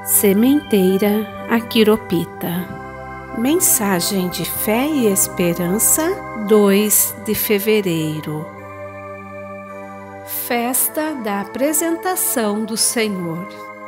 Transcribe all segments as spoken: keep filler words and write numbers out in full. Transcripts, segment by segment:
Sementeira Aquiropita. Mensagem de fé e esperança, dois de fevereiro. Festa da apresentação do Senhor.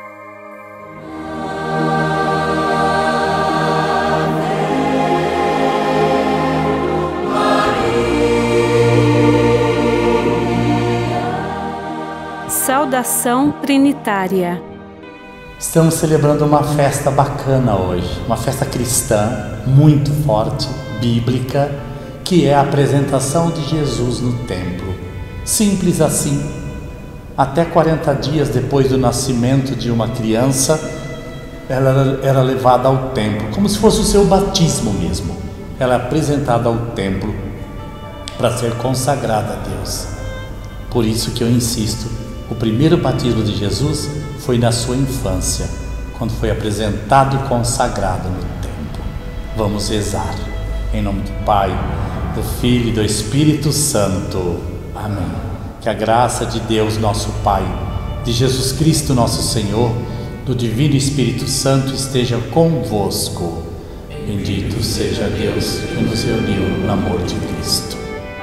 Saudação trinitária. Estamos celebrando uma festa bacana hoje, uma festa cristã muito forte, bíblica, que é a apresentação de Jesus no templo. Simples assim. Até quarenta dias depois do nascimento de uma criança, ela era levada ao templo, como se fosse o seu batismo mesmo. Ela é apresentada ao templo para ser consagrada a Deus. Por isso que eu insisto, o primeiro batismo de Jesus foi na sua infância, quando foi apresentado e consagrado no templo. Vamos rezar. Em nome do Pai, do Filho e do Espírito Santo. Amém. Que a graça de Deus, nosso Pai, de Jesus Cristo, nosso Senhor, do Divino Espírito Santo esteja convosco. Bendito seja Deus que nos reuniu no amor de Cristo.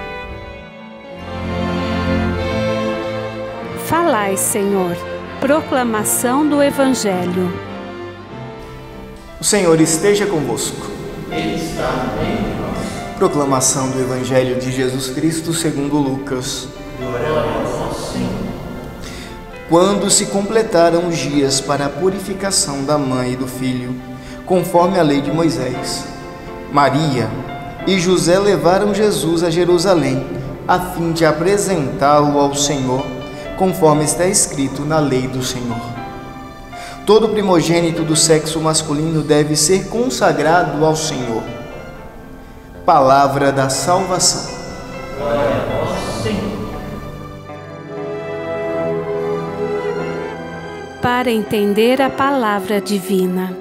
Falai, Senhor. Proclamação do Evangelho. O Senhor esteja convosco. Ele está no meio de nós. Proclamação do Evangelho de Jesus Cristo segundo Lucas. Glória a vós, Senhor. Quando se completaram os dias para a purificação da mãe e do filho, conforme a lei de Moisés, Maria e José levaram Jesus a Jerusalém, a fim de apresentá-lo ao Senhor, conforme está escrito na lei do Senhor. Todo primogênito do sexo masculino deve ser consagrado ao Senhor. Palavra da salvação. Glória a vós, Senhor. Para entender a palavra divina.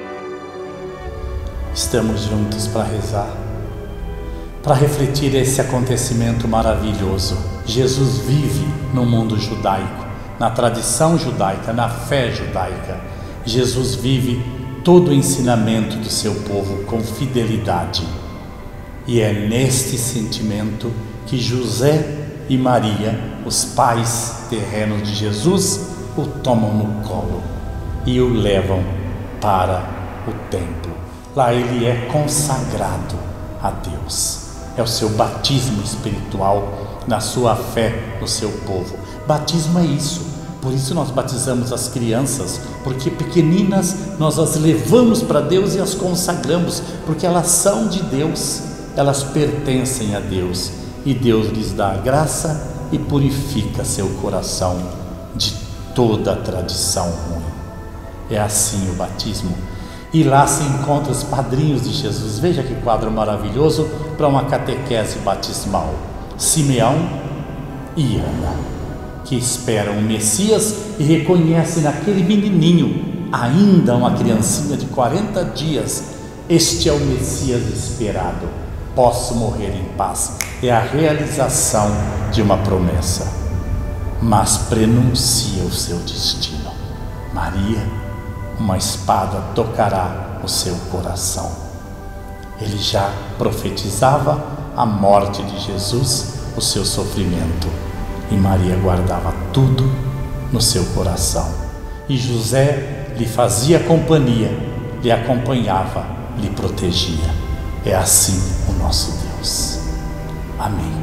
Estamos juntos para rezar, para refletir esse acontecimento maravilhoso. Jesus vive no mundo judaico, na tradição judaica, na fé judaica. Jesus vive todo o ensinamento do seu povo com fidelidade. E é neste sentimento que José e Maria, os pais terrenos de Jesus, o tomam no colo e o levam para o templo. Lá ele é consagrado a Deus. É o seu batismo espiritual na sua fé no seu povo. Batismo é isso. Por isso nós batizamos as crianças, porque pequeninas nós as levamos para Deus e as consagramos, porque elas são de Deus, elas pertencem a Deus, e Deus lhes dá a graça e purifica seu coração de toda a tradição ruim. É assim o batismo. E lá se encontram os padrinhos de Jesus. Veja que quadro maravilhoso para uma catequese batismal. Simeão e Ana, que esperam o Messias e reconhecem naquele menininho, ainda uma criancinha de quarenta dias, este é o Messias esperado. Posso morrer em paz. É a realização de uma promessa, mas prenuncia o seu destino. Maria, uma espada tocará o seu coração. Ele já profetizava a morte de Jesus, o seu sofrimento, e Maria guardava tudo no seu coração. E José lhe fazia companhia, lhe acompanhava, lhe protegia. É assim o nosso Deus. Amém.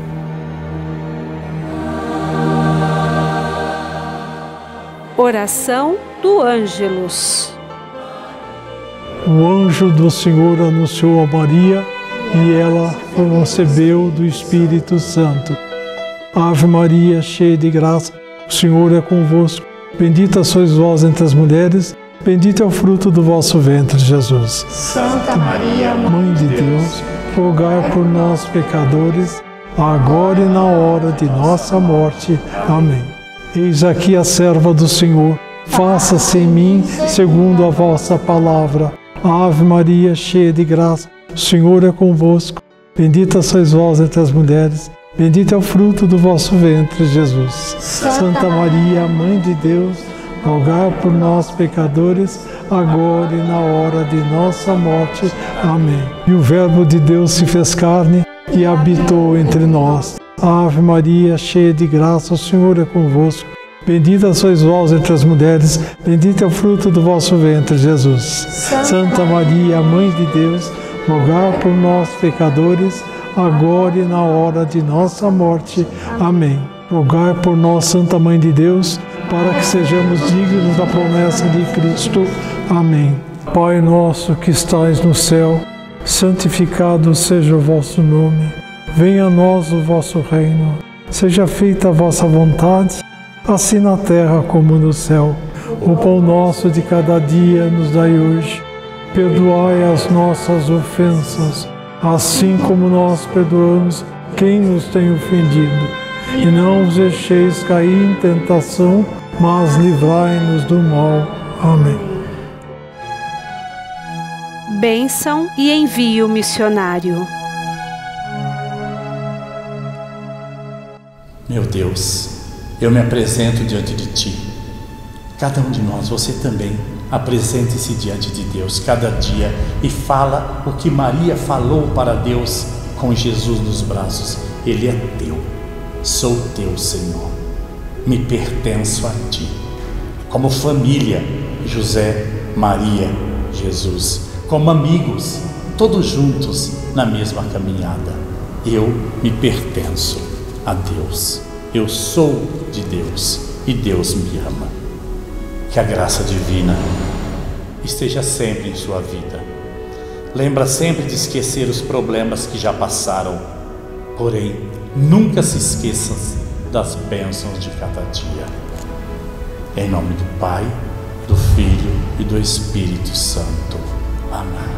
Oração do Ângelus. O anjo do Senhor anunciou a Maria e ela concebeu do Espírito Santo. Ave Maria, cheia de graça, o Senhor é convosco. Bendita sois vós entre as mulheres, bendito é o fruto do vosso ventre, Jesus. Santa Maria, Mãe de Deus, rogai por nós, pecadores, agora e na hora de nossa morte. Amém. Eis aqui a serva do Senhor, faça-se em mim segundo a vossa palavra. Ave Maria, cheia de graça, o Senhor é convosco. Bendita sois vós entre as mulheres, bendito é o fruto do vosso ventre, Jesus. Santa Maria, Mãe de Deus, rogai por nós, pecadores, agora e na hora de nossa morte. Amém. E o Verbo de Deus se fez carne e habitou entre nós. Ave Maria, cheia de graça, o Senhor é convosco. Bendita sois vós entre as mulheres, bendito é o fruto do vosso ventre, Jesus. Santa, Santa Maria, Mãe de Deus, rogai por nós, pecadores, agora e na hora de nossa morte. Amém. Rogai por nós, Santa Mãe de Deus, para que sejamos dignos da promessa de Cristo. Amém. Pai nosso que estais no céu, santificado seja o vosso nome. Venha a nós o vosso reino. Seja feita a vossa vontade, assim na terra como no céu. O pão nosso de cada dia nos dai hoje. Perdoai as nossas ofensas, assim como nós perdoamos quem nos tem ofendido. E não os deixeis cair em tentação, mas livrai-nos do mal. Amém. Bênção e envio missionário. Meu Deus, eu me apresento diante de Ti. Cada um de nós, você também, apresente-se diante de Deus cada dia e fala o que Maria falou para Deus com Jesus nos braços. Ele é teu, sou teu, Senhor, me pertenço a Ti. Como família, José, Maria, Jesus, como amigos, todos juntos na mesma caminhada. Eu me pertenço a Deus. Eu sou de Deus e Deus me ama. Que a graça divina esteja sempre em sua vida. Lembra sempre de esquecer os problemas que já passaram, porém, nunca se esqueça das bênçãos de cada dia. Em nome do Pai, do Filho e do Espírito Santo. Amém.